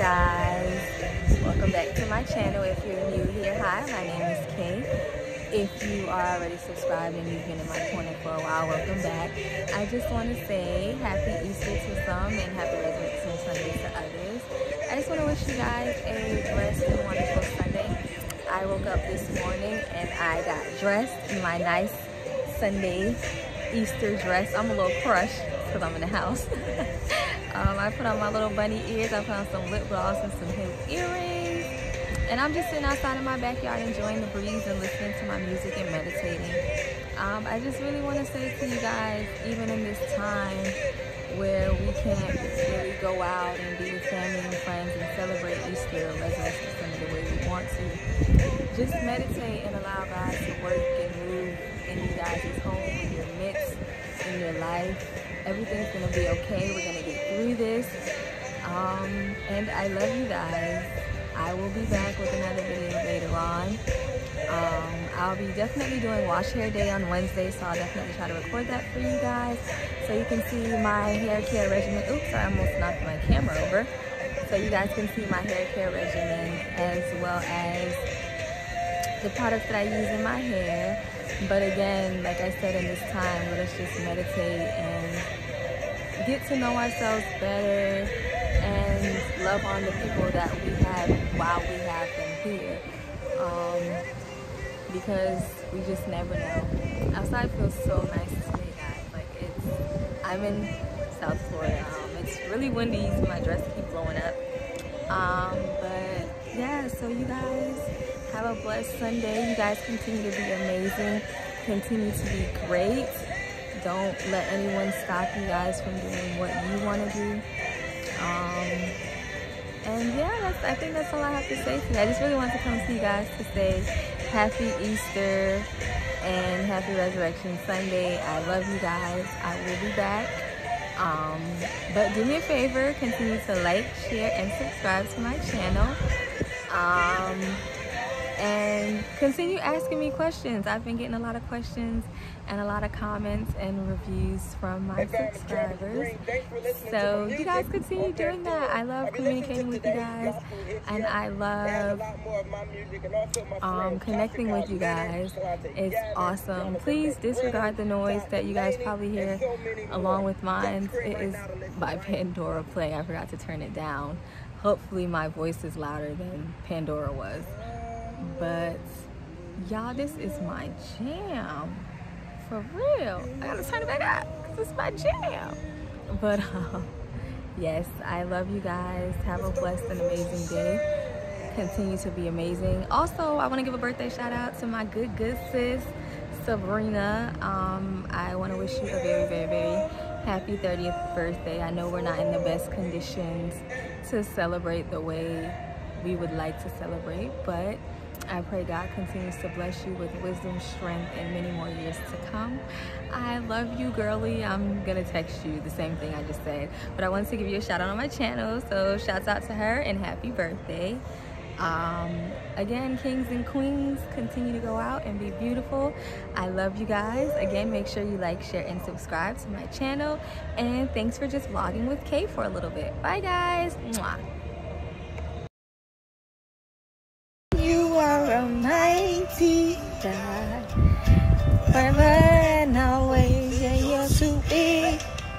guys, welcome back to my channel. If you're new here, hi, my name is Kay. If you are already subscribed and you've been in my corner for a while, welcome back. I just want to say happy Easter to some and happy Resurrection Sunday to others. I just want to wish you guys a blessed and wonderful Sunday. I woke up this morning and I got dressed in my nice Sunday Easter dress. I'm a little crushed because I'm in the house. I put on my little bunny ears, I put on some lip gloss and some hip earrings, and I'm just sitting outside in my backyard enjoying the breeze and listening to my music and meditating. I just really want to say to you guys, even in this time where we can't really go out and be with family and friends and celebrate Easter or Resurrection Sunday the way we want to, just meditate and allow God to work and move in you guys' home, in your midst, in your life. Everything's gonna be okay. We're gonna get through this. And I love you guys. I will be back with another video later on. I'll be definitely doing wash hair day on Wednesday, so I'll definitely try to record that for you guys so you can see my hair care regimen. Oops, I almost knocked my camera over. So you guys can see my hair care regimen as well as the products that I use in my hair. But again, like I said, in this time, let us just meditate and get to know ourselves better and love on the people that we have while we have them here. Because we just never know. Outside feels so nice today, guys. Like I'm in South Florida. It's really windy, so my dress keeps blowing up. But yeah, so you guys have a blessed Sunday. You guys continue to be amazing. Continue to be great. Don't let anyone stop you guys from doing what you want to do. And yeah, I think that's all I have to say today. I just really wanted to come see you guys to say happy Easter and happy Resurrection Sunday. I love you guys. I will be back. But do me a favor, continue to like, share, and subscribe to my channel. And continue asking me questions. I've been getting a lot of questions and a lot of comments and reviews from my subscribers. So you guys continue doing that. I love communicating with you guys, and I love connecting with you guys. It's awesome. Please disregard the noise that you guys probably hear along with mine. It is by Pandora playing. I forgot to turn it down. Hopefully my voice is louder than Pandora was. But y'all, this is my jam. For real. I gotta turn it back up because it's my jam. But yes, I love you guys. Have a blessed and amazing day. Continue to be amazing. Also, I want to give a birthday shout out to my good sis, Sabrina. I want to wish you a very, very, very happy 30th birthday. I know we're not in the best conditions to celebrate the way we would like to celebrate, but I pray God continues to bless you with wisdom, strength, and many more years to come. I love you, girly. I'm gonna text you the same thing I just said, but I wanted to give you a shout out on my channel, so shouts out to her and happy birthday. Again, kings and queens, continue to go out and be beautiful. I love you guys. Again, make sure you like, share, and subscribe to my channel, and thanks for just vlogging with Kay for a little bit. Bye guys. Mwah. You are a mighty God, forever and always. Yeah, you're too big,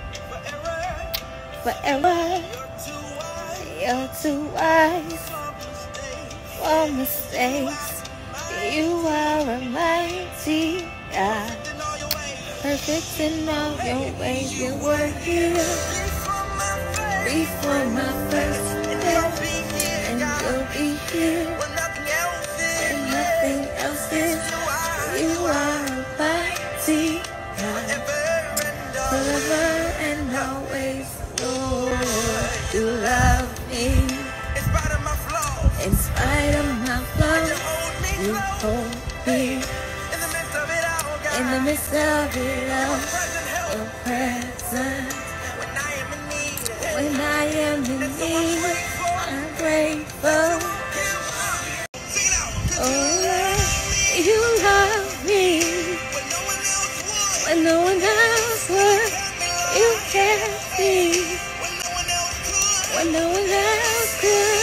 forever. You're too wise for mistakes. You are a mighty God, perfect in all your ways. You were here before my first breath, and you'll be here. Nothing else is. You are a mighty God, forever and always. Lord, you love me. In spite of my flaws, you hold me. In the midst of it all, your presence. When I am in need, I'm grateful. Oh, you love me when no one else would. You care me when no one else could.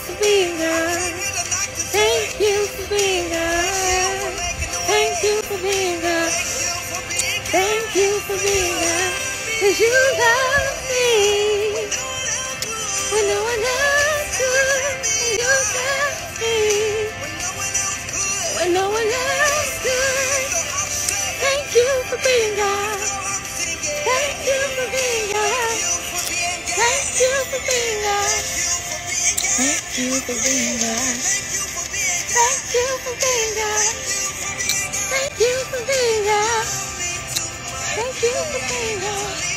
for being God. Thank you for being God. Thank you for being God. Thank you for being God. 'Cause you love me when no one else could. You love me when no one else could. Thank you for being God. Thank you for being God. Thank you for being God. Thank you for being God. Thank you for being God. Thank you for being God. Thank you for being God.